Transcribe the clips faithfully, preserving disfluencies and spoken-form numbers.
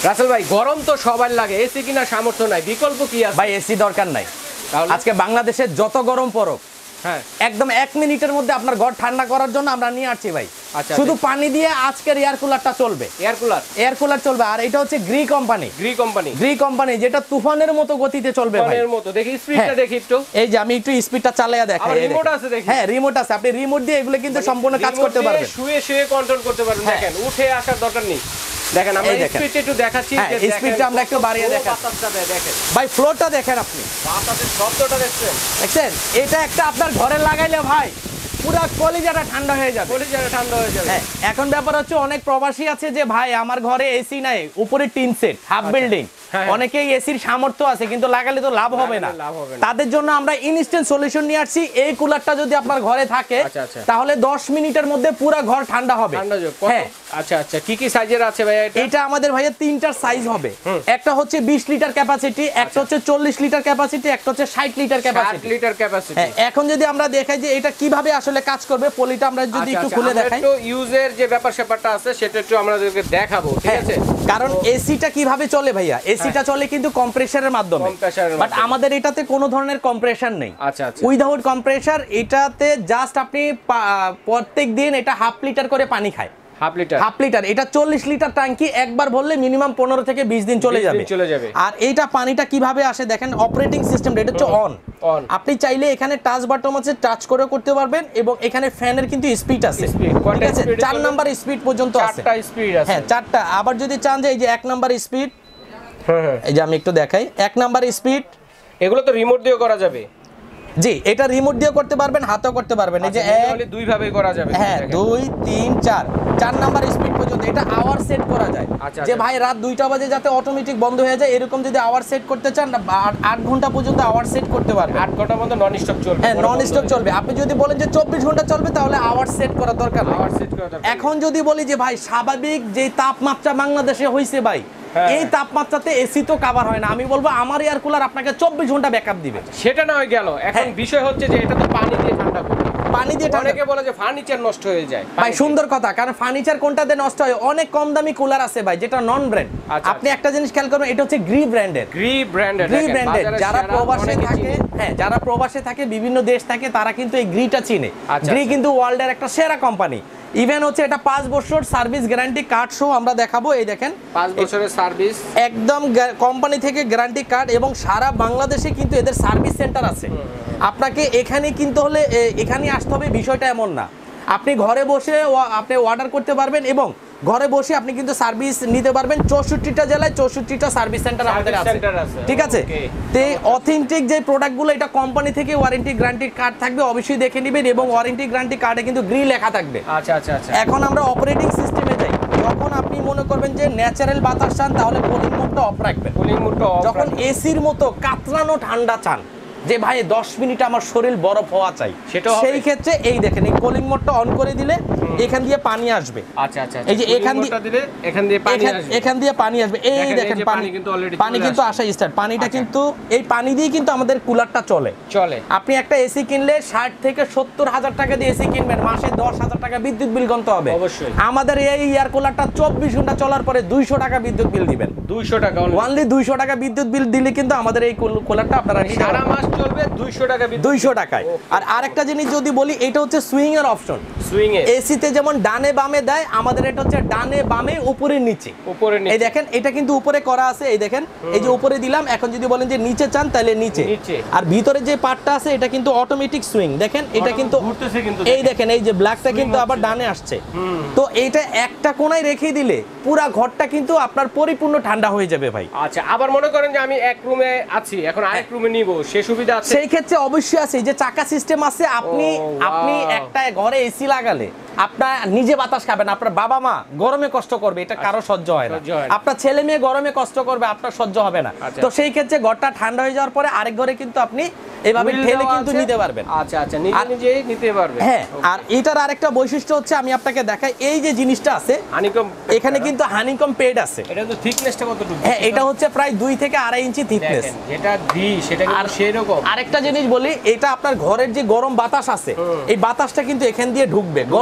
রাসেল ভাই গরম তো সবার লাগে, এসি কিনার সামর্থ্য নাই, বিকল্প কি আছে? ভাই এসি দরকার নাই, আজকে বাংলাদেশে যত গরম পড়ুক হ্যাঁ একদম এক মিনিটের মধ্যে আপনার ঘর ঠান্ডা করার জন্য আমরা নিয়ে আসছি ভাই। আচ্ছা, শুধু পানি দিয়ে আজকের এয়ার কুলারটা চলবে, এয়ার কুলার এয়ার কুলার চলবে। আর এটা হচ্ছে Gree company, Gree company Gree company যেটা তুফানের মতো গতিতে চলবে ভাই। তুফানের মতো। দেখি স্পিডটা হ্যাঁ। দেখি একটু। এই যে আমি একটু স্পিডটা চালায়া দেখাই। আবার রিমোট আছে দেখি। হ্যাঁ রিমোট আছে, আপনি রিমোট দিয়ে এগুলো কিন্তু সম্পূর্ণ কাজ করতে পারবেন, শুয়ে শুয়ে কন্ট্রোল করতে পারবেন। হ্যাঁ। দেখেন উঠে আসার দরকার নেই। দেখেন আমরা এই দেখেন। স্পিডটা একটু দেখাচ্ছি, হ্যাঁ, যে দেখেন স্পিডটা আমরা একটু বাড়িয়ে পুরো দেখাচ্ছি। বাতাসটা দেয়, দেখেন ভাই ফ্লোরটা দেখেন আপনি, বাতাসের শব্দটা দেখছেন, দেখছেন এটা একটা আপনার ঘরে লাগাইলে ভাই পুরো কলিজাটা ঠান্ডা হয়ে যাবে, কলিজাটা ঠান্ডা হয়ে যাবে। হ্যাঁ। এখন ব্যাপার হচ্ছে অনেক প্রবাসী আছে যে ভাই আমার ঘরে এসি নাই, উপরে টিন সেট, হাফ বিল্ডিং, হ্যাঁ। অনেকেই এসির সামর্থ্য আছে কিন্তু লাগালে তো লাভ হবে না, লাভ হবে না। তাদের জন্য আমরা ইনস্ট্যান্ট সলিউশন নিয়ে আসছি। এই কুলারটা যদি আপনার ঘরে থাকে আচ্ছা, আচ্ছা। তাহলে দশ মিনিটের মধ্যে পুরো ঘর ঠান্ডা হবে। ঠান্ডা যোগ কত? হ্যাঁ। আচ্ছা আচ্ছা, কি কি সাইজের আছে ভাই এটা? এটা আমাদের ভাইয়া তিনটার সাইজ হবে, একটা হচ্ছে বিশ লিটার ক্যাপাসিটি, একটা হচ্ছে চল্লিশ লিটার ক্যাপাসিটি, একটা হচ্ছে ষাট লিটার ষাট ক্যাপাসিটি। Litre capacity. হ্যাঁ, এখন যদি আমরা দেখাই যে এটা কিভাবে আসলে কাজ করবে, পলিটা আমরা যদি একটু খুলে দেখাই। তো ইউজের যে ব্যাপার স্যাপারটা আছে সেটা একটু আমাদেরকে দেখাবো, ঠিক হ্যাঁ, আছে? কারণ এসিটা কিভাবে চলে ভাইয়া, এসিটা চলে কিন্তু কম্প্রেসারের মাধ্যমে, কম্প্রেসারের বাট মাধ্যমে। আমাদের এটাতে কোনো ধরনের কম্প্রেসার নেই। আচ্ছা আচ্ছা, উইদাউট কম্প্রেসার, এটাতে জাস্ট আপনি পা- প্রত্যেক দিন এটা হাফ লিটার করে পানি খায়, হাফ লিটার হাফ লিটার। এটা চল্লিশ লিটার ট্যাঙ্কি, একবার ভরলে মিনিমাম পনেরো থেকে বিশ দিন চলে বিশ যাবে দিন চলে যাবে। আর এইটা পানিটা কিভাবে আসে দেখেন, অপারেটিং সিস্টেম এটা হচ্ছে অন অন। আপনি চাইলে এখানে টাচ বাটন আছে, টাচ করে করতে পারবেন, এবং এখানে ফ্যানের কিন্তু স্পিড আছে, Speed, ঠিক কয়টা আছে? speed এ চার চলে? নাম্বার স্পিড পর্যন্ত আছে, চারটা স্পিড আছে। হ্যাঁ চারটা। আবার যদি চান যে এই যে এক নাম্বার স্পিড, হ্যাঁ হ্যাঁ, এই যে আমি একটু দেখাই, এক নাম্বার স্পিড, এগুলো তো রিমোট দিয়েও করা যাবে। জি এটা রিমোট দিয়ে করতে পারবেন, হাতেও করতে পারবেন। এই যে আচ্ছা, এক, তাহলে দুই ভাবে করা যাবে। হ্যাঁ দেখেন। দুই তিন চার, চার নাম্বার স্পিড পর্যন্ত এটা আওয়ার সেট করা যায়, আচ্ছা, যে আচ্ছা। ভাই রাত দুইটা বাজে যাতে অটোমেটিক বন্ধ হয়ে যায়, এরকম যদি আওয়ার সেট করতে চান আট- আট ঘন্টা পর্যন্ত আওয়ার সেট করতে পারবেন। আট ঘন্টার মধ্যে নন স্টপ চলবে। হ্যাঁ নন স্টপ চলবে। আপনি যদি বলেন যে চব্বিশ ঘন্টা চলবে তাহলে আওয়ার সেট করার দরকার নেই। আওয়ার সেট করা দরকার। এখন যদি বলি যে ভাই স্বাভাবিক যে তাপমাত্রা বাংলাদেশে হইছে ভাই, হ্যাঁ। এই তাপমাত্রাতে এসি তো কভার হয় না, আমি বলবো আমার এয়ার কুলার আপনাকে চব্বিশ ঘন্টা ব্যাকআপ দিবে। সেটা না হয়ে গেল, এখন হ্যাঁ। বিষয় হচ্ছে যে এটা তো পানি দিয়ে ঠান্ডা করবে। পানি দিয়ে ঠান্ডা- অনেকে বলে যে ফার্নিচার নষ্ট হয়ে যায়। ভাই সুন্দর কথা, কারণ ফার্নিচার কোনটাতে নষ্ট হয়, অনেক কম দামি কুলার আছে ভাই যেটা নন ব্র্যান্ড। আচ্ছা, আপনি একটা জিনিস খেয়াল করবেন, এটা হচ্ছে গ্রি ব্র্যান্ডের, গ্রি ব্র্যান্ডের। গ্রি ব্র্যান্ডের যারা প্রবাসে থাকে, হ্যাঁ যারা প্রবাসে থাকে বিভিন্ন দেশ থাকে তারা কিন্তু এই গ্রিটা চিনে। আচ্ছা, গ্রি আচ্ছা। কিন্তু ওয়ার্ল্ডের একটা সেরা কোম্পানি। ইভেন হচ্ছে এটা পাঁচ বছর সার্ভিস গ্যারান্টি কার্ড সহ আমরা দেখাবো, এই দেখেন পাঁচ বছরের সার্ভিস একদম কোম্পানি থেকে গ্যারান্টি কার্ড, এবং সারা বাংলাদেশে কিন্তু এদের সার্ভিস সেন্টার আছে। আপনাকে এখানে কিনতে হলে এ- এখানে আসতে হবে, বিষয়টা এমন না। আপনি ঘরে বসে ও- আপনি অর্ডার করতে পারবেন, এবং ঘরে বসে আপনি কিন্তু সার্ভিস নিতে পারবেন। চৌষট্টিটা জেলায় চৌষট্টিটা সার্ভিস সেন্টার আমাদের Service আছে, center আছে। ঠিক আছে? Okay. তো অথেন্টিক যে প্রোডাক্টগুলো, এটা কোম্পানি থেকে ওয়ারেন্টি গ্যারান্টি কার্ড থাকবে, অবশ্যই দেখে নেবেন, এবং ওয়ারেন্টি গ্যারান্টি কার্ডে কিন্তু গ্রি লেখা থাকবে। আচ্ছা আচ্ছা আচ্ছা। এখন আমরা অপারেটিং সিস্টেমে যাই। যখন আপনি মনে করবেন যে ন্যাচারাল বাতাস চান তাহলে কুলিং মোডটা অফ রাখবেন। কুলিং মোডটা অফ। যখন এসির মতো কাতরানো ঠান্ডা চান, যে ভাই দশ মিনিট আমার শরীর বরফ হওয়া চাই, সেটাও হবে। সেই ক্ষেত্রে এই দেখেন এই কুলিং মোডটা অন করে দিলে এখান দিয়ে পানি আসবে। আচ্ছা আচ্ছা, এই যে cooling এখান দিয়ে- মোডটা দিলে এখান দিয়ে পানি এখান- আসবে। এখান দিয়ে পানি আসবে, এই দেখেন, এই দেখেন যে পানি পানি কিন্তু already পানি চলে কিন্তু আসছে। আসা স্টার্ট। পানিটা আচ্ছা। কিন্তু এই পানি দিয়ে কিন্তু আমাদের কুলারটা চলে। চলে। আপনি একটা এসি কিনলে ষাট থেকে সত্তর হাজার টাকা দিয়ে এসি কিনবেন, মাসে দশ হাজার টাকা বিদ্যুৎ বিল গণতে হবে। অবশ্যই। আমাদের এই এয়ার কুলারটা চব্বিশ ঘন্টা চলার পরে দুইশো টাকা বিদ্যুৎ বিল দিবেন। দুইশো টাকা only। ওয়ানলি দুইশো টাকা বিদ্যুৎ বিল দিলে কিন্তু আমাদের এই কুল- কুলারটা আপনারা নিতে সারা পারবেন মাস চলবে দুইশো টাকা বিদ্যুৎ। দুইশো টাকায়। Okay. আর আরেকটা জিনিস যদি বলি, এটা হচ্ছে সুইং এর অপশন। সুইং এ এসিতে যেমন ডানে বামে দেয়, আমাদের এটা হচ্ছে ডানে বামে উপরে নিচে। উপরে এই নিচে। দেখেন এটা কিন্তু উপরে করা আছে, এই দেখেন এই যে উপরে দিলাম, এখন যদি বলেন যে নিচে চান তাহলে নিচে। নিচে। আর ভিতরে যে পার্টটা আছে এটা কিন্তু অটোমেটিক সুইং, দেখেন এটা কিন্তু ঘুরতেছে কিন্তু। এই দেখেন এই যে ব্ল্যাকটা কিন্তু আবার ডানে আসছে। তো এইটা একটা কোণায় রেখে দিলে পুরা ঘরটা কিন্তু আপনার পরিপূর্ণ ঠান্ডা হয়ে যাবে ভাই। আচ্ছা, আবার মনে করেন যে আমি এক রুমে আছি, এখন আরেক রুমে নিব, সে সুবিধা আছে? সেই ক্ষেত্রে অবশ্যই আছে, যে চাকা সিস্টেম আছে। আপনি ও, আপনি wow. একটা ঘরে এসি লাগালে আপনার নিজে বাতাস খাবেন, আপনার বাবা মা গরমে কষ্ট করবে, এটা কারো সহ্য হয় না। সহ্য হয় না। আপনার ছেলে মেয়ে গরমে কষ্ট করবে, আপনার সহ্য হবে না। আচ্ছা। তো সেই ক্ষেত্রে ঘরটা ঠান্ডা হয়ে যাওয়ার পরে আরেক ঘরে কিন্তু আপনি এভাবে Wheel ঠেলে দেওয়া কিন্তু আছে। নিতে পারবেন। আচ্ছা আচ্ছা, নিজে আর- নিজেই নিতে পারবে। হ্যাঁ, আর এটার আরেকটা বৈশিষ্ট্য হচ্ছে, আমি আপনাকে দেখাই, এই যে জিনিসটা আছে হানিকম এখানে কিন্তু হানিকম পেড আছে। এটা তো থিকনেসটা কতটুকু? হ্যাঁ, এটা হচ্ছে প্রায় দুই থেকে আড়াই ইঞ্চি থিকনেস। দেখেন, যেটা ঘি সেটা আর কিন্তু সেই রকম। আরেকটা জিনিস বলি, এটা আপনার ঘরের যে গরম বাতাস আছে, এই বাতাসটা কিন্তু এখান দিয়ে ঢুকবে, গরম বাতাস।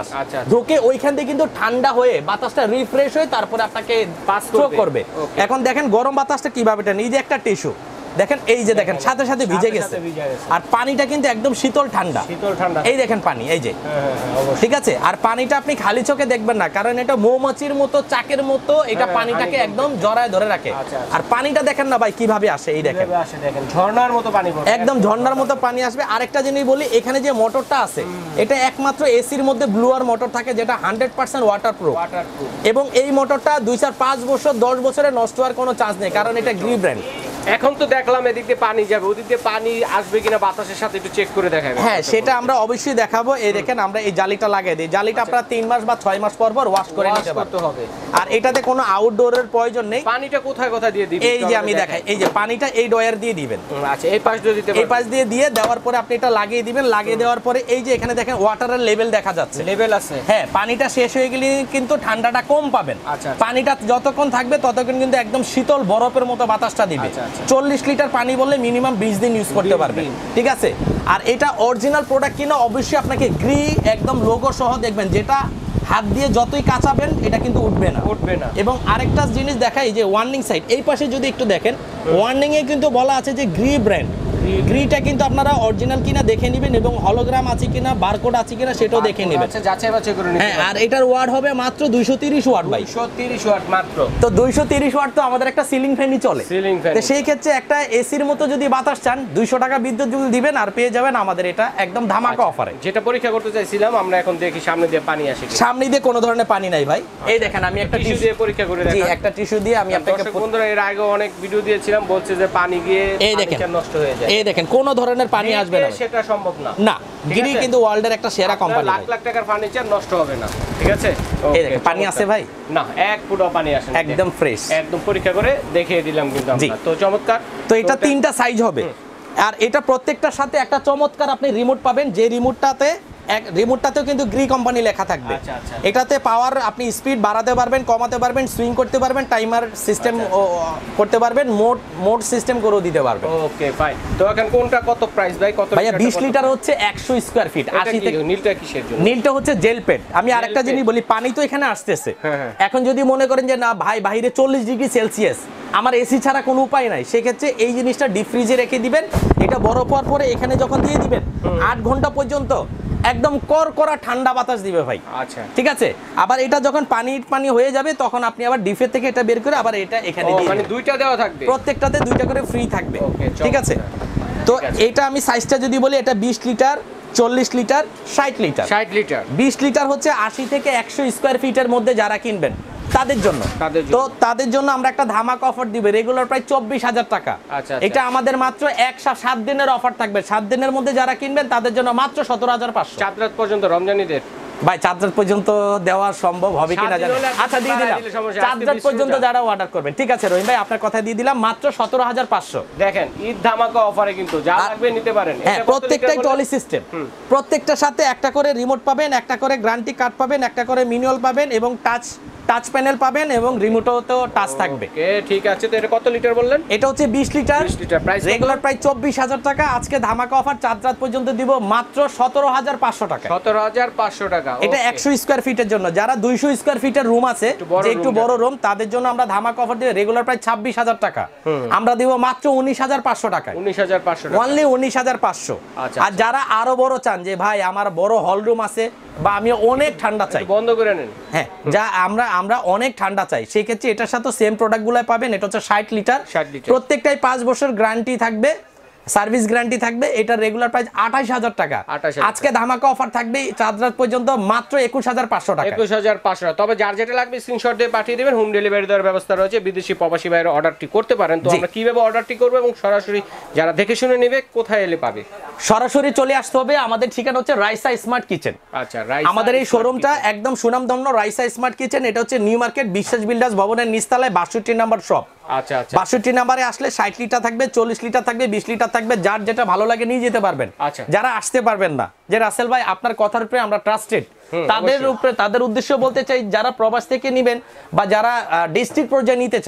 বাতাস আচ্ছা, আচ্ছা। ঢুকে ওইখান থেকে কিন্তু ঠান্ডা হয়ে বাতাসটা রিফ্রেশ হয়ে তারপরে আপনাকে পাস স্ট্রোক করবে। Okay. এখন দেখেন গরম বাতাসটা কিভাবে টানে, এই যে একটা টিস্যু দেখেন, এই যে দেখেন সাথে সাথে ভিজে সাথে গেছে, সাথে ভিজে গেছে। আর পানিটা কিন্তু একদম শীতল ঠান্ডা, শীতল ঠান্ডা। এই দেখেন পানি, এই যে হ্যাঁ, হ্যাঁ, হ্যাঁ, অবশ্যই। ঠিক আছে। আর পানিটা আপনি খালি চোখে দেখবেন না, কারণ এটা মৌমাছির মতো চাকের মতো এটা হ্যাঁ, পানিটাকে honeycomb। একদম জড়ায় ধরে রাখে। আচ্ছা, আচ্ছা। আর পানিটা দেখেন না ভাই কিভাবে আসে, এই দেখেন কিভাবে আসে দেখেন, ঝর্ণার মতো পানি পড়ে। একদম ঝর্ণার মতো পানি আসবে। আরেকটা জিনিস বলি, এখানে যে মোটরটা আছে এটা একমাত্র এসির মধ্যে ব্লুয়ার মোটর থাকে, যেটা হান্ড্রেড পার্সেন্ট ওয়াটারপ্রুফ, ওয়াটারপ্রুফ। এবং এই মোটরটা দুই চার পাঁচ বছর দশ বছরে নষ্ট হওয়ার কোনো চান্স নেই, কারণ এটা গ্রি ব্র্যান্ড। এখন তো দেখলাম এদিক দিয়ে পানি যাবে, ওদিক দিয়ে পানি আসবে কিনা বাতাসের সাথে একটু চেক করে দেখাবেন। হ্যাঁ, সেটা আমরা অবশ্যই দেখাবো। এই দেখেন আমরা এই জালিটা লাগিয়ে দিই, জালিটা আপনারা তিন মাস বা ছয় মাস পর পর ওয়াশ করে Wash নিতে করতে পারবেন। হবে। আর এটাতে কোনো আউটডোরের প্রয়োজন নেই। পানিটা কোথায় কোথায় দিয়ে দিবেন? এই যে আমি দেখাই, এই যে পানিটা এই ডয়ার দিয়ে দিবেন, আচ্ছা, এই পাশ দিয়ে দিতে এই পাশ দিয়ে দিয়ে দেওয়ার পরে আপনি এটা লাগিয়ে দিবেন। লাগিয়ে দেওয়ার পরে এই যে এখানে দেখেন ওয়াটারের লেভেল দেখা যাচ্ছে, লেভেল আছে। হ্যাঁ, পানিটা শেষ হয়ে গেলে কিন্তু ঠান্ডাটা কম পাবেন। আচ্ছা, আচ্ছা। পানিটা যতক্ষণ থাকবে ততক্ষণ কিন্তু একদম শীতল বরফের মতো বাতাসটা দিবে। আচ্ছা, আচ্ছা। চল্লিশ লিটার পানি বললে মিনিমাম বিশ দিন ইউজ করতে বিশ পারবেন, দিন। ঠিক আছে। আর এটা অরিজিনাল প্রোডাক্ট কিনা অবশ্যই আপনাকে গ্রি একদম লোগো সহ দেখবেন, যেটা হাত দিয়ে যতই কাচাবেন এটা কিন্তু উঠবে না, উঠবে না। এবং আরেকটা জিনিস দেখাই যে ওয়ার্নিং সাইড, এই পাশে যদি একটু দেখেন, ওয়ার্নিং এ কিন্তু বলা আছে যে গ্রি ব্র্যান্ড। গ্রিটা কিন্তু আপনারা অরিজিনাল কিনা দেখে নেবেন, এবং হলোগ্রাম আছে কিনা, বারকোড আছে কিনা সেটাও দেখে নেবেন। আচ্ছা, যাচাই বাছাই করে নিতে হ্যাঁ, আর এটার ওয়াট হবে মাত্র দুইশো তিরিশ ওয়াট ভাই। দুইশো তিরিশ ওয়াট মাত্র। তো দুইশো তিরিশ ওয়াট তো আমাদের একটা সিলিং ফ্যানই চলে। Ceiling fan। তো সেই ক্ষেত্রে একটা এসির মতো যদি বাতাস চান, দুইশো টাকা বিদ্যুৎ বিল দিবেন আর পেয়ে যাবেন আমাদের এটা একদম ধামাকা অফারে। যেটা পরীক্ষা করতে চাইছিলাম, আমরা এখন দেখি সামনে দিয়ে পানি আসে কিনা। সামনে দিয়ে কোনো ধরনের পানি নাই ভাই। এই দেখেন আমি একটা টিস্যু টিস্যু দিয়ে পরীক্ষা করে জি দেখান। একটা টিস্যু দিয়ে আমি আপনাকে দর্শক বন্ধুরা, এর আগে অনেক ভিডিও দিয়েছিলাম, বলছে যে পানি গিয়ে এই দেখেন পানিটা নষ্ট হয়ে যায়। এই দেখেন কোনো ধরনের পানি আসবে না ভাই। সেটা সম্ভব না। না, গিরি আছে? কিন্তু ওয়ার্ল্ডের একটা সেরা আপনার কোম্পানি। লাখ লাখ টাকার ফার্নিচার নষ্ট হবে না, ঠিক আছে। এই দেখেন, Okay, পানি আছে ভাই? না, এক ফুটও পানি আসে না। একদম ফ্রেশ। একদম পরীক্ষা করে দেখিয়ে দিলাম কিন্তু জি। আমরা। তো চমৎকার। তো এটা তিনটা সাইজ হবে, আর এটা প্রত্যেকটার সাথে একটা চমৎকার আপনি রিমোট পাবেন, যে রিমোটটাতে এক রিমোটটাতেও কিন্তু গ্রি কোম্পানি লেখা থাকবে। আচ্ছা, আচ্ছা। এটাতে পাওয়ার আপনি স্পিড বাড়াতে পারবেন, কমাতে পারবেন, সুইং করতে পারবেন, টাইমার সিস্টেম করতে পারবেন, মোড মোড সিস্টেম করেও দিতে পারবেন। Okay, fine. তো এখন কোনটা কত প্রাইস ভাই? কত ভাইয়া লিটারটা বিশ কত? লিটার হচ্ছে একশো স্কোয়ার ফিট, এটা আশি কি? থেকে। নীলটা কিসের জন্য? নীলটা হচ্ছে জেল পেট। আমি আরেকটা Gel জিনিস pad। বলি, পানি তো এখানে আসতেছে, হ্যাঁ, হ্যাঁ। এখন যদি মনে করেন যে না ভাই বাইরে চল্লিশ ডিগ্রি সেলসিয়াস, আমার এসি ছাড়া কোনো উপায় নাই, সেক্ষেত্রে এই জিনিসটা ডিপ ফ্রিজে রেখে দিবেন। এটা বরফ হওয়ার পরে এখানে যখন দিয়ে দিবেন, আট ঘন্টা পর্যন্ত একদম কর করা ঠান্ডা বাতাস দিবে ভাই। আচ্ছা। ঠিক আছে। আবার এটা যখন পানি পানি হয়ে যাবে, তখন আপনি আবার ডিপের থেকে এটা বের করে আবার এটা এখানে ও, দিয়ে মানে দিবেন। দুইটা দেওয়া থাকবে। প্রত্যেকটাতে দুইটা করে ফ্রি থাকবে। Okay, ঠিক আছে। চমৎকার। তো ঠিক আছে। এটা আমি সাইজটা যদি বলি, এটা বিশ লিটার, চল্লিশ লিটার, ষাট লিটার। ষাট লিটার। বিশ লিটার হচ্ছে আশি থেকে একশো স্কোয়ার ফিটের মধ্যে যারা কিনবেন তাদের জন্য। তাদের জন্য। তো তাদের জন্য আমরা একটা ধামাকা অফার দিবে, রেগুলার প্রায় চব্বিশ হাজার টাকা। আচ্ছা, আচ্ছা। এটা আমাদের মাত্র এক সা- সাত দিনের অফার থাকবে। সাত দিনের মধ্যে যারা কিনবেন তাদের জন্য মাত্র সতেরো হাজার পাঁচশো। চাঁদ রাত পর্যন্ত রমজানিদের। ভাই চার রাত পর্যন্ত দেওয়া সম্ভব হবে সাত কিনা দিন জানি হলে না। আপনি আচ্ছা দিয়ে বাড়ায় দিলাম, দিলে সমস্যা, চার আজকে রাত বিশ পর্যন্ত লিটার। যারা অর্ডার করবেন। ঠিক আছে রহিম ভাই, আপনার কথা দিয়ে দিলাম মাত্র সতেরো হাজার পাঁচশো। দেখেন, ঈদ ধামাকা অফারে কিন্তু যা আর- লাগবে নিতে পারেন। হ্যাঁ, এটা কত প্রত্যেকটাই লিটার ট্রলি বললেন? সিস্টেম। প্রত্যেকটার সাথে একটা করে রিমোট পাবেন, একটা করে গ্যারান্টি কার্ড পাবেন, একটা করে ম্যানুয়াল পাবেন, এবং টাচ টাচ প্যানেল পাবেন, এবং রিমোটও টাচ থাকবে। ওকে, ঠিক আছে। তো এটা কত লিটার বললেন? এটা হচ্ছে বিশ লিটার, বিশ লিটার। প্রাইস রেগুলার প্রায় চব্বিশ হাজার টাকা। আজকে ধামাকা অফার চার রাত পর্যন্ত দিব মাত্র সতেরো হাজার পাঁচশো টাকা। সতেরো হাজার পাঁচশো টাকা। এটা Okay. একশো স্কোয়ার ফিটের জন্য, যারা দুইশো স্কোয়ার ফিটের রুম আছে, একটু বড় যে একটু room বড় রুম, তাদের জন্য আমরা ধামাকা অফার দিব রেগুলার প্রায় ছাব্বিশ হাজার টাকা, আমরা দিব মাত্র উনিশ হাজার পাঁচশো টাকায়। উনিশ হাজার পাঁচশো টাকা। অনলি উনিশ হাজার পাঁচশো। আচ্ছা, আর যারা আরো বড় চান যে ভাই আমার বড় হল রুম আছে, বা আমি অনেক ঠান্ডা চাই, একটু বন্ধ করে নেন। হ্যাঁ, যা আমরা আমরা অনেক ঠান্ডা চাই, সেই ক্ষেত্রে এটার সাথে সেম প্রোডাক্টগুলো পাবেন। এটা হচ্ছে ষাট লিটার, ষাট লিটার। প্রত্যেকটাই পাঁচ বছর গ্যারান্টি থাকবে, সার্ভিস গ্যারান্টি থাকবে। এটা রেগুলার প্রাইস আঠাশ হাজার টাকা। আঠাশ হাজার আজকে ধামাকা অফার থাকবে চার রাত পর্যন্ত মাত্র একুশ হাজার পাঁচশো টাকা। একুশ হাজার পাঁচশো টাকা। তবে যার যেটা লাগবে স্ক্রিনশট দিয়ে পাঠিয়ে দেবেন। হোম ডেলিভারি দেওয়ার ব্যবস্থা রয়েছে। বিদেশি প্রবাসী ভাইয়েরা অর্ডারটি করতে পারেন। তো জি। আমরা কিভাবে অর্ডারটি করবো এবং সরাসরি যারা দেখে শুনে নেবে কোথায় এলে পাবে? সরাসরি চলে আসতে হবে। আমাদের ঠিকানা হচ্ছে রাইসা স্মার্ট কিচেন। আচ্ছা, রাইসা আমাদের এই স্মার্ট শোরুমটা কিচেন। একদম সুনামধন্য রাইসা স্মার্ট কিচেন। এটা হচ্ছে নিউ মার্কেট বিশ্বাস বিল্ডার্স ভবনের নিচতলায় বাষট্টি নাম্বার শপ। আচ্ছা, আচ্ছা। বাষট্টি নাম্বারে আসলে ষাট লিটার থাকবে, চল্লিশ লিটার থাকবে, বিশ লিটার থাকবে, যার যেটা ভালো লাগে নিয়ে যেতে পারবেন। আচ্ছা। যারা আসতে পারবেন না, যে রাসেল ভাই আপনার কথার উপরে আমরা ট্রাস্টেড, তাদের অবশ্যই। উপরে তাদের উদ্দেশ্য বলতে চাই, যারা প্রবাস থেকে নেবেন বা যারা ডিস্ট্রিক্ট পর্যায়ে নিতে চান,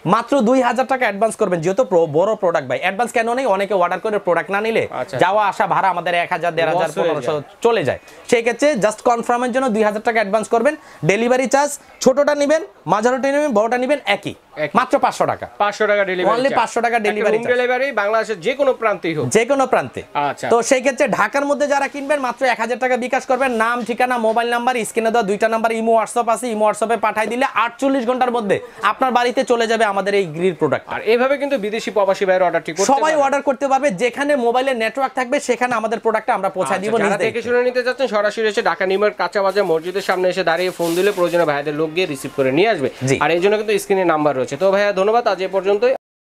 মাত্র দুই হাজার টাকা অ্যাডভান্স করবেন, যেহেতু pro- বড় প্রোডাক্ট ভাই। অ্যাডভান্স কেন নেই, অনেকে অর্ডার করে প্রোডাক্ট না নিলে আচ্ছা। যাওয়া আসা ভাড়া আমাদের এক হাজার দেড় হাজার Loss হয়ে পনেরোশো চলে যায়। সেই ক্ষেত্রে জাস্ট কনফার্মের জন্য দুই হাজার টাকা অ্যাডভান্স করবেন। ডেলিভারি চার্জ ছোটটা নেবেন, মাঝারিটা নেবেন, বড়টা নেবেন একই, একই। মাত্র পাঁচশো টাকা। পাঁচশো টাকা ডেলিভারি Only পাঁচশো টাকা delivery হোম charge। ডেলিভারি বাংলাদেশের যে কোনো প্রান্তেই হোক। যে কোনো প্রান্তে। আচ্ছা। তো সেই ক্ষেত্রে ঢাকার মধ্যে যারা কিনবেন মাত্র এক হাজার টাকা বিকাশ করবেন, নাম ঠিকানা মোবাইল নাম্বার স্ক্রিনে দেওয়া দুইটা নাম্বার, ইমো হোয়াটসঅ্যাপ আছে, ইমো হোয়াটসঅ্যাপে পাঠিয়ে দিলে আটচল্লিশ ঘন্টার মধ্যে আপনার বাড়িতে চলে যাবে আমাদের এই গ্রিল প্রোডাক্ট। আর এইভাবে কিন্তু বিদেশি প্রবাসী ভাইয়ের অর্ডারটি করতে সবাই পারবে। অর্ডার করতে পারবে, যেখানে মোবাইলের নেটওয়ার্ক থাকবে সেখানে আমাদের প্রোডাক্টটা আমরা পৌঁছে দিব আচ্ছা, নিজ যারা দেখে দায়িত্বে। শুনে নিতে যাচ্ছেন সরাসরি এসে ঢাকা নিউমার্কেট কাঁচা বাজার মসজিদের সামনে এসে দাঁড়িয়ে ফোন দিলে প্রয়োজনে ভাইয়াদের লোক গিয়ে রিসিভ করে নিয়ে আসবে। জি। আর এই জন্য কিন্তু স্ক্রিনে নাম্বার রয়েছে। তো ভাইয়া ধন্যবাদ, আজ এ পর্যন্তই।